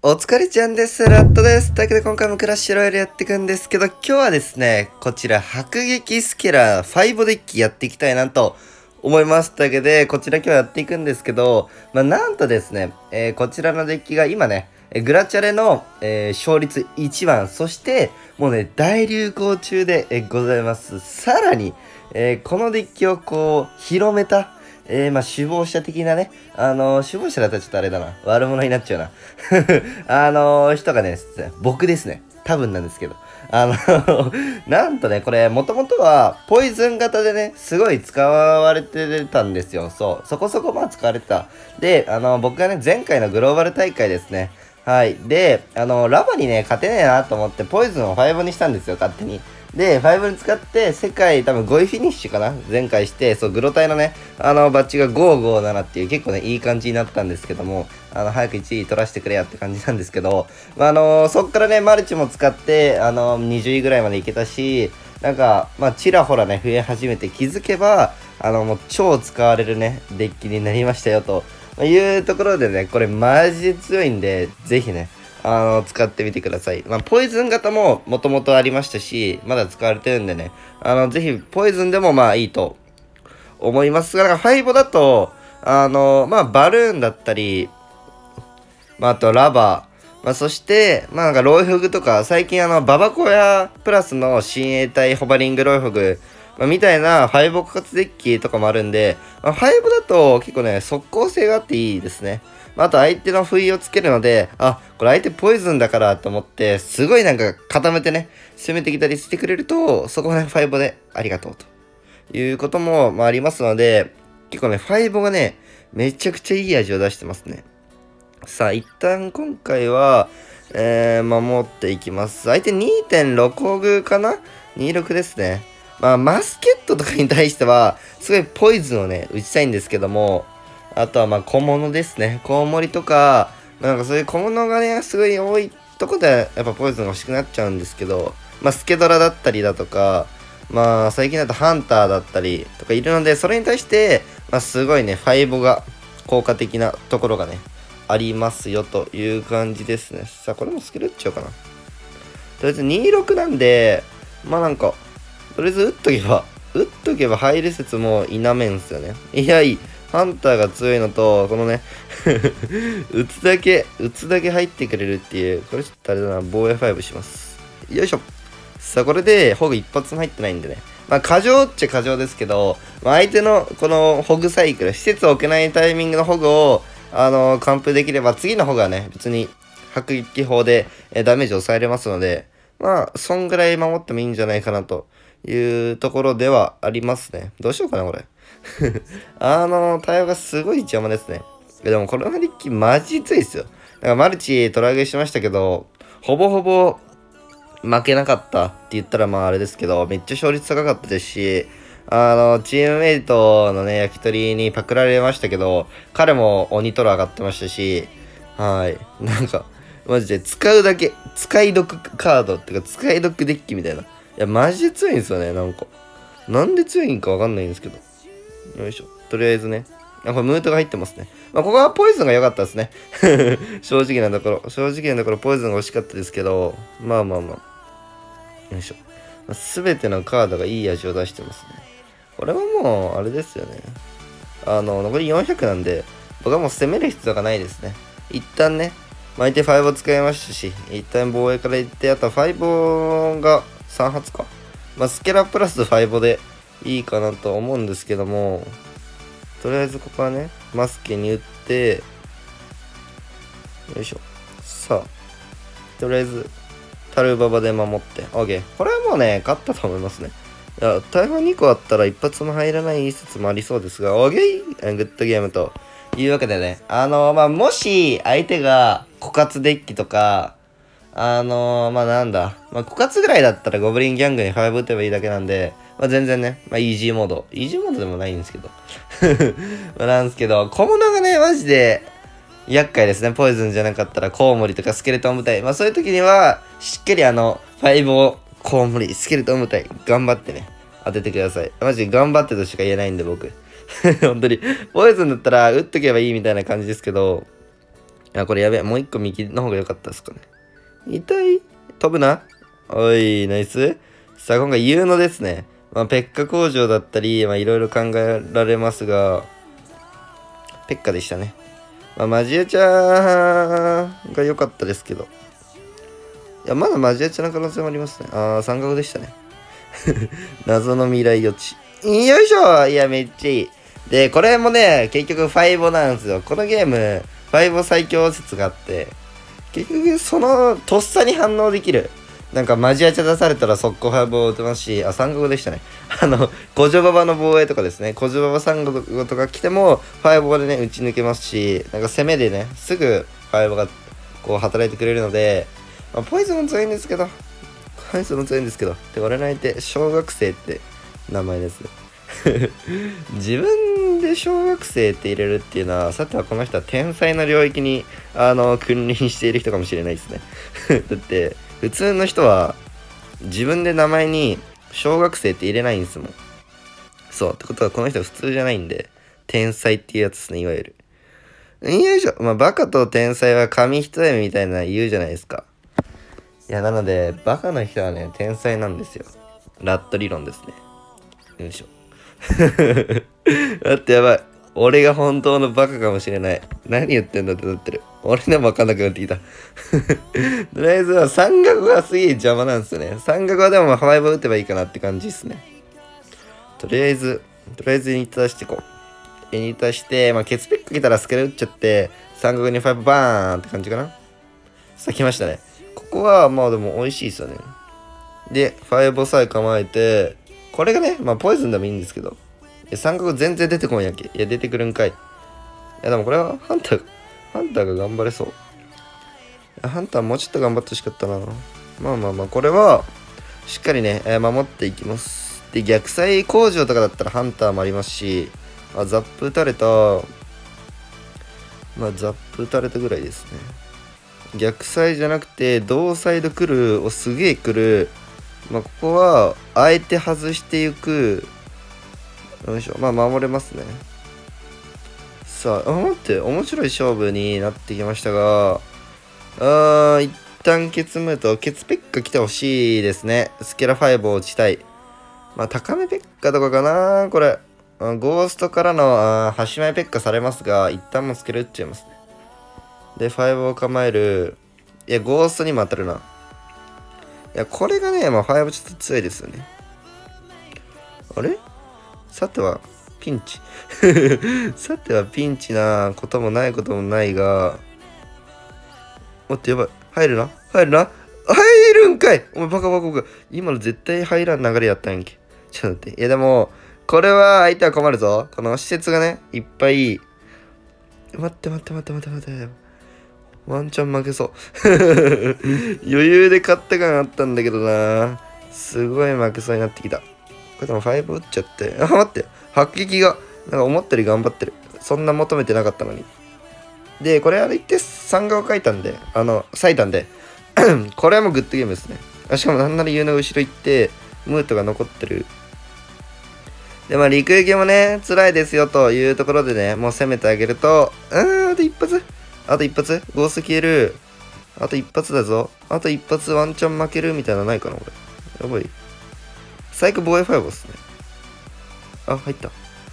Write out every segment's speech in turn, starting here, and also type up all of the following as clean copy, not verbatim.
お疲れちゃんです。ラットです。というわけで今回もクラッシュロイヤルやっていくんですけど、今日はですね、こちら、迫撃スケラー5デッキやっていきたいなと思います。というわけで、こちら今日やっていくんですけど、なんとですね、こちらのデッキが今ね、グラチャレの、勝率1番、そして、もうね、大流行中で、ございます。さらに、このデッキをこう、広めた、首謀者的なね、首謀者だったらちょっとあれだな。悪者になっちゃうな。人がね、僕ですね。多分なんですけど。なんとね、これ、もともとは、ポイズン型でね、すごい使われてたんですよ。そう。そこそこ使われてた。で、僕がね、前回のグローバル大会ですね。はい。で、ラバにね、勝てねえなと思って、ポイズンを5にしたんですよ、勝手に。で、5に使って、世界多分5位フィニッシュかな前回して、そう、グロタイのね、バッジが557っていう結構ね、いい感じになったんですけども、早く1位取らせてくれやって感じなんですけど、そっからね、マルチも使って、20位ぐらいまでいけたし、なんか、ちらほらね、増え始めて気づけば、もう超使われるね、デッキになりましたよ、というところでね、これマジで強いんで、ぜひね、使ってみてください。ポイズン型ももともとありましたし、まだ使われてるんでね、ぜひ、ポイズンでもいいと思いますが、なんか5だと、バルーンだったり、あとラバー、そして、なんかロイフグとか、最近ババコヤプラスの親衛隊ホバリングロイフグ、みたいな敗北活デッキとかもあるんで、5だと結構ね、速攻性があっていいですね。あと相手の不意をつけるので、これ相手ポイズンだからと思って、すごいなんか固めてね、攻めてきたりしてくれると、そこはね、5でありがとうということも、ありますので、結構ね、5がね、めちゃくちゃいい味を出してますね。さあ、一旦今回は、守っていきます。相手 2.6 グかな ?26 ですね。マスケットとかに対しては、すごいポイズンをね、打ちたいんですけども、あとは小物ですね。コウモリとか、なんかそういう小物がね、すごい多いとこで、やっぱポイズンが欲しくなっちゃうんですけど、スケドラだったりだとか、最近だとハンターだったりとかいるので、それに対して、すごいね、ファイボが効果的なところがね、ありますよという感じですね。さあ、これもスケル打っちゃおうかな。とりあえず26なんで、なんか、とりあえず打っとけば入る説も否めんすよね。いや、いい。ハンターが強いのと、このね打つだけ入ってくれるっていう、これちょっとあれだな、防衛5します。よいしょ。さあ、これで、ホグ一発も入ってないんでね。過剰っちゃ過剰ですけど、相手のこのホグサイクル、施設を置けないタイミングのホグを、完封できれば、次のホグはね、別に、迫撃砲で、ダメージを抑えれますので、そんぐらい守ってもいいんじゃないかなというところではありますね。どうしようかな、これ。対応がすごい邪魔ですね。でもこのデッキマジ強いですよ。だからマルチトラゲしましたけど、ほぼほぼ負けなかったって言ったらあれですけど、めっちゃ勝率高かったですし、チームメイトのね、焼き鳥にパクられましたけど、彼も鬼トラ上がってましたし、はい。なんか、マジで使うだけ、使い得カードっていうか、使い得デッキみたいな。いや、マジで強いんですよね、なんか。なんで強いんかわかんないんですけど。よいしょ。とりあえずね。これムートが入ってますね。ここはポイズンが良かったですね。正直なところ。正直なところポイズンが欲しかったですけど、よいしょ。すべてのカードがいい味を出してますね。これはもう、あれですよね。残り400なんで、僕はもう攻める必要がないですね。一旦ね、相手5を使いましたし、一旦防衛からいって、あと5が3発か。スケラプラス5でいいかなと思うんですけども、とりあえずここはね、マスケに打って、よいしょ。さあ、とりあえず、タルババで守って、OK。これはもうね、勝ったと思いますね。いや、大砲2個あったら一発も入らない説もありそうですが、OK! グッドゲームというわけでね、もし相手が枯渇デッキとか、なんだ、枯渇ぐらいだったらゴブリンギャングに5打てばいいだけなんで、全然ね、イージーモード。イージーモードでもないんですけど。なんですけど、小物がね、マジで、厄介ですね。ポイズンじゃなかったら、コウモリとかスケルトン部隊。そういう時には、しっかり5を、コウモリ、スケルトン部隊、頑張ってね、当ててください。マジで頑張ってとしか言えないんで、僕。本当に。ポイズンだったら、打っとけばいいみたいな感じですけど、 これやべえ。もう一個右の方が良かったですかね。痛い。飛ぶな。おい、ナイス。さあ、今回言うのですね。ペッカ工場だったり、いろいろ考えられますが、ペッカでしたね。マジエチャが良かったですけど。いや、まだマジエチャの可能性もありますね。三角でしたね。謎の未来予知。よいしょ。いや、めっちゃいい。で、これもね、結局5なんですよ。このゲーム、5最強説があって、結局そのとっさに反応できる。なんかマジアチャ出されたら速攻5を打てますし、三角でしたね。古女馬場の防衛とかですね、古女馬場三角とか来ても、5でね、打ち抜けますし、なんか攻めでね、すぐ5がこう働いてくれるので、ポイズンも強いんですけど、ポイズンも強いんですけど、で、俺の相手、小学生って名前です。自分で小学生って入れるっていうのは、さてはこの人は天才の領域に君臨している人かもしれないですね。だって普通の人は自分で名前に小学生って入れないんですもん。そうってことはこの人は普通じゃないんで、天才っていうやつですね、いわゆる。よいしょ。バカと天才は紙一重みたいな言うじゃないですか。いや、なのでバカな人はね、天才なんですよ。ラット理論ですね。よいしょ。だってやばい。俺が本当のバカかもしれない。何言ってんだってなってる。俺でもわかんなくなってきた。とりあえずは三角がすげえ邪魔なんですよね。三角はでもハワイバ打てばいいかなって感じですね。とりあえずユニット出していこう。ユニット出して、ケツペック来たらスケル打っちゃって、三角に5バーンって感じかな。さあ来ましたね。ここはでも美味しいですよね。で、5さえ構えて、これがね、ポイズンでもいいんですけど。三角全然出てこんやんけ。いや、出てくるんかい。いや、でもこれはハンターが頑張れそう。ハンターもうちょっと頑張ってほしかったな。これは、しっかりね、守っていきます。で、逆サイ工場とかだったらハンターもありますし、ザップ打たれた、ザップ打たれたぐらいですね。逆サイじゃなくて、同サイド来る、すげえ来る。ここは、あえて外していく。よいしょ。守れますね。さあ、待って、面白い勝負になってきましたが、一旦ケツムート、ケツペッカ来てほしいですね。スケラ5を打ちたい。高めペッカとかかなこれ。ゴーストからの、端前ペッカされますが、一旦もスケラ打っちゃいますね。で、5を構える。いや、ゴーストにも当たるな。いや、これがね、5ちょっと強いですよね。あれさては、ピンチ。さてはピンチなこともないこともないが、待って、やばい。入るな入るんかいお前バカ。今の絶対入らん流れやったんやんけ。ちょっと待って。いやでも、これは相手は困るぞ。この施設がね、いっぱい。待って。ワンチャン負けそう。余裕で勝った感あったんだけどな。すごい負けそうになってきた。これでも5打っちゃって。待って。迫撃が、なんか思ったより頑張ってる。そんな求めてなかったのに。で、これ言って3画を書いたんで、割いたんで、これはもうグッドゲームですね。しかもなんなら言うの後ろ行って、ムートが残ってる。で、陸行きもね、辛いですよというところでね、もう攻めてあげると、あと一発ゴースト消える。あと一発だぞ。あと一発ワンチャン負けるみたいなのないかな、これ。やばい。最高防衛5ですね。入った。さ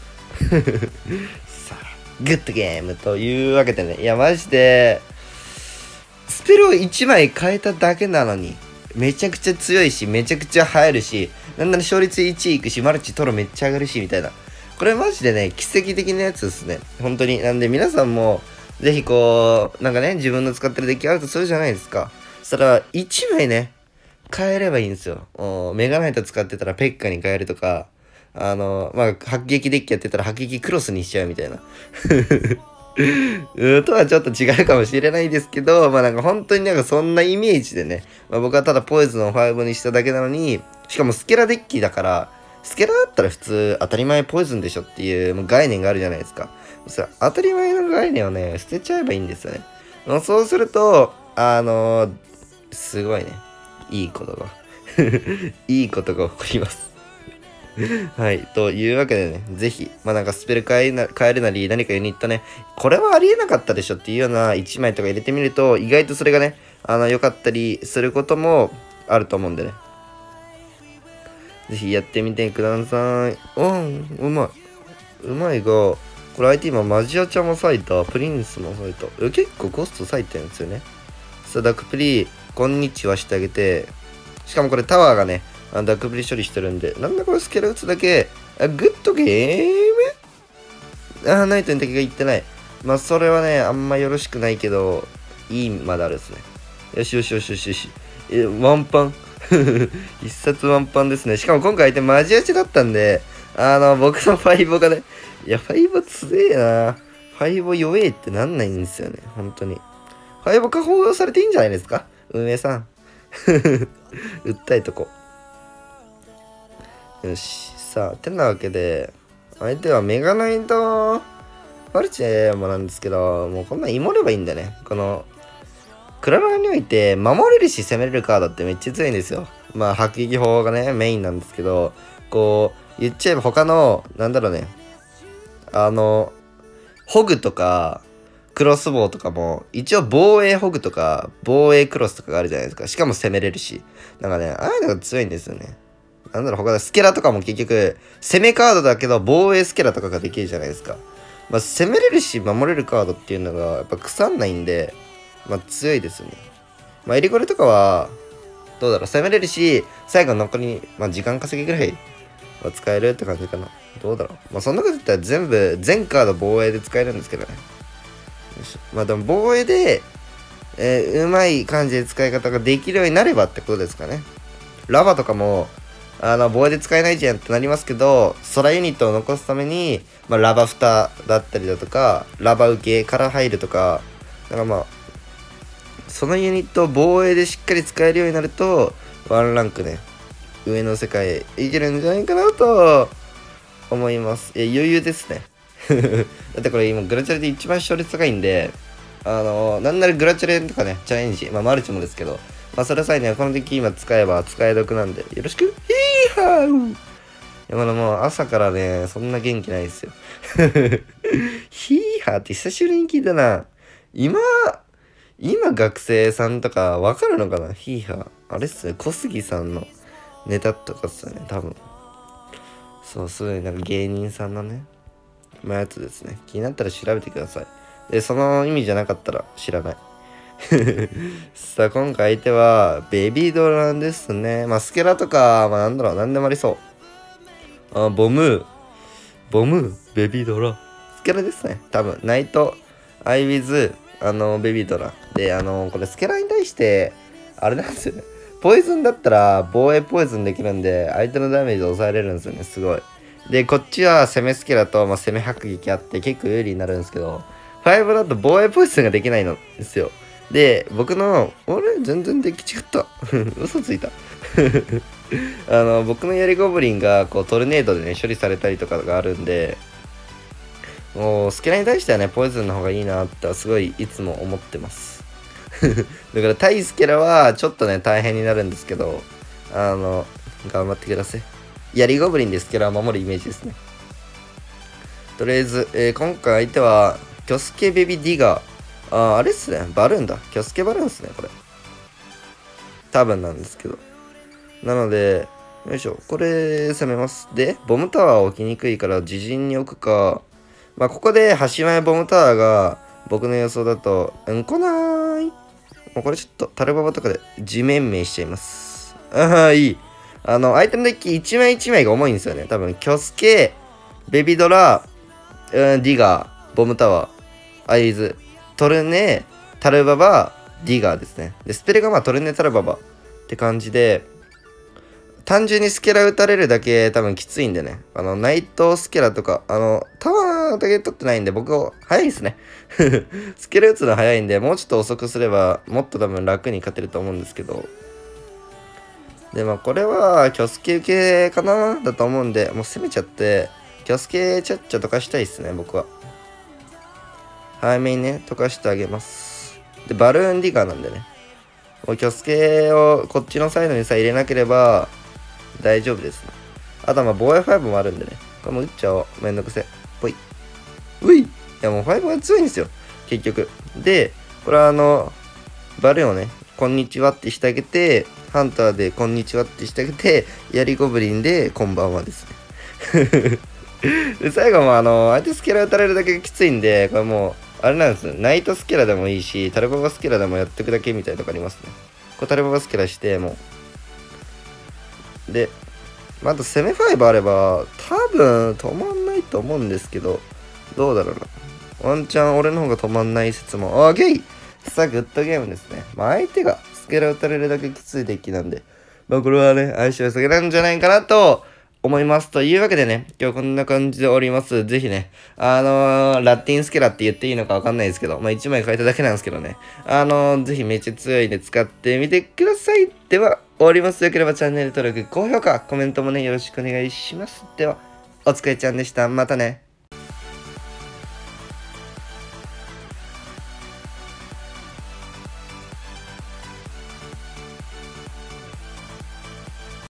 あ、グッドゲームというわけでね。いや、マジで、スペルを1枚変えただけなのに、めちゃくちゃ強いし、めちゃくちゃ映えるし、なんなら勝率1いくし、マルチトロめっちゃ上がるし、みたいな。これマジでね、奇跡的なやつですね。本当に。なんで皆さんも、ぜひなんかね、自分の使ってるデッキあるとするじゃないですか。そしたら、1枚ね、変えればいいんですよ。メガナイト使ってたらペッカに変えるとか、迫撃デッキやってたら迫撃クロスにしちゃうみたいな。とはちょっと違うかもしれないですけど、なんか本当になんかそんなイメージでね、僕はただポイズンを5にしただけなのに、しかもスケラデッキだから、スケラだったら普通当たり前ポイズンでしょっていう概念があるじゃないですか。当たり前の概念をね、捨てちゃえばいいんですよね。そうすると、すごいね、いいことが、いいことが起こります。 はい。というわけでね、ぜひ、まあなんかスペル変えるなり、何かユニットね、これはありえなかったでしょっていうような1枚とか入れてみると、意外とそれがね、良かったりすることもあると思うんでね。ぜひやってみてください。うまい。うまいが、これ相手今マジアちゃんも割いた、プリンスも割いた。結構コスト割いてるんですよね。さあ、ダックプリ、こんにちはしてあげて、しかもこれタワーがね、ダックプリ処理してるんで、なんだこれスケラ打つだけ、グッドゲームナイトに敵が言ってない。まあ、それはね、あんまよろしくないけど、いいまであるですね。よしよしよしよしよし。ワンパン。一冊ワンパンですね。しかも今回相手マジアチだったんで、僕のファイボがね、いや、ファイボ強えな。ファイボ弱えってなんないんですよね。本当に。ファイボ化報道されていいんじゃないですか運営さん。訴えとこ。よし。さあ、てなわけで、相手はメガナイトマルチェもなんですけど、もうこんなん芋ればいいんだね。この、クラロワにおいて、守れるし攻めれるカードってめっちゃ強いんですよ。まあ、迫撃砲がね、メインなんですけど、こう、言っちゃえば他の、なんだろうね、ホグとか、クロスボウとかも、一応防衛ホグとか、防衛クロスとかがあるじゃないですか。しかも攻めれるし。なんかね、ああいうのが強いんですよね。なんだろう、他でスケラとかも結局、攻めカードだけど、防衛スケラとかができるじゃないですか。まあ、攻めれるし、守れるカードっていうのが、やっぱ腐んないんで、まあ、強いですよね。まあ、エリゴレとかは、どうだろう、攻めれるし、最後残り、まあ、時間稼ぎぐらいは使えるって感じかな。どうだろう。まあ、そんなこと言ったら全カード防衛で使えるんですけどね。まあ、でも防衛で、うまい感じで使い方ができるようになればってことですかね。ラバとかも、防衛で使えないじゃんってなりますけど、空ユニットを残すために、まあ、ラバ蓋だったりだとか、ラバ受けから入るとか、なんかまあ、そのユニットを防衛でしっかり使えるようになると、ワンランクね、上の世界へいけるんじゃないかなと思います。余裕ですね。だってこれ今グラチャレで一番勝率高いんで、なんならグラチャレとかね、チャレンジ、まあマルチもですけど、まあそれさえね、この時今使えば使い得なんで、よろしくヒーハーいや、まだもう朝からね、そんな元気ないですよ。ヒーハーって久しぶりに聞いたな。今学生さんとかわかるのかなヒーハー。あれっすね、小杉さんのネタとかっすよね、多分。そう、すごいなんか芸人さんのね、まあやつですね。気になったら調べてください。で、その意味じゃなかったら知らない。さあ、今回相手は、ベビードラなんですね。まあ、スケラとか、まあ、なんだろう、なんでもありそう。ボム、ベビードラ。スケラですね。多分、ナイト、アイウィズ、ベビードラ。で、これスケラに対して、あれなんですよね。ポイズンだったら、防衛ポイズンできるんで、相手のダメージを抑えれるんですよね、すごい。で、こっちは攻めスケラと、まあ、攻め迫撃あって、結構有利になるんですけど、5だと防衛ポイズンができないのですよ。で、僕の、俺、全然でき違った。嘘ついた。僕の槍ゴブリンが、こう、トルネードでね、処理されたりとかがあるんで、もう、スケラに対してはね、ポイズンの方がいいなって、すごい、いつも思ってます。だから、対スケラは、ちょっとね、大変になるんですけど、頑張ってください。槍ゴブリンでスケラを守るイメージですね。とりあえず、今回相手は、キョスケベビディガー。あれっすね。バルーンだ。キョスケバルーンっすね、これ。多分なんですけど。なので、よいしょ。これ、攻めます。で、ボムタワー置きにくいから自陣に置くか。まあ、ここで、端前ボムタワーが、僕の予想だと、来ない。もうこれちょっと、タルババとかで地面名しちゃいます。いい。相手のデッキ一枚一枚が重いんですよね。多分、キョスケ、ベビドラ、ディガー、ボムタワー、アイズ、トルネ、タルババ、ディガーですね。で、スペルがまあトルネ、タルババって感じで、単純にスケラ打たれるだけ多分きついんでね。ナイトスケラとか、タワーだけ取ってないんで、僕は早いですね。スケラ打つの早いんで、もうちょっと遅くすれば、もっと多分楽に勝てると思うんですけど。で、まあこれは、キョスケ受けかなだと思うんで、もう攻めちゃって、キョスケちゃっちゃ溶かしたいっすね、僕は。早めにね、溶かしてあげます。で、バルーンディガーなんでね。もうキョスケをこっちのサイドにさえ入れなければ大丈夫ですね。 あとはまあ防衛5もあるんでね。これも打っちゃおう。めんどくせ。ぽい。うい。いやもう5が強いんですよ。結局。で、これはバルーンをね、こんにちはってしてあげて、ハンターでこんにちはってしてあげて、槍ゴブリンでこんばんはですね。で、最後も相手スケラ打たれるだけきついんで、これもう、あれなんですよ。ナイトスケラでもいいし、タルババスケラでもやっていくだけみたいなとこありますね。これタルババスケラして、もう。で、まあ、あと攻め5あれば、多分止まんないと思うんですけど、どうだろうな。ワンチャン俺の方が止まんない説も。あ、ゲイさあ、グッドゲームですね。まあ、相手がスケラ打たれるだけきついデッキなんで、まあ、これはね、相性良さげなんじゃないかなと思います。というわけでね、今日こんな感じでおります。ぜひね、ラッティンスケラって言っていいのかわかんないですけど、まあ、1枚変えただけなんですけどね。ぜひめっちゃ強いんで使ってみてください。では、終わります。よければチャンネル登録、高評価、コメントもね、よろしくお願いします。では、おつかいちゃんでした。またね。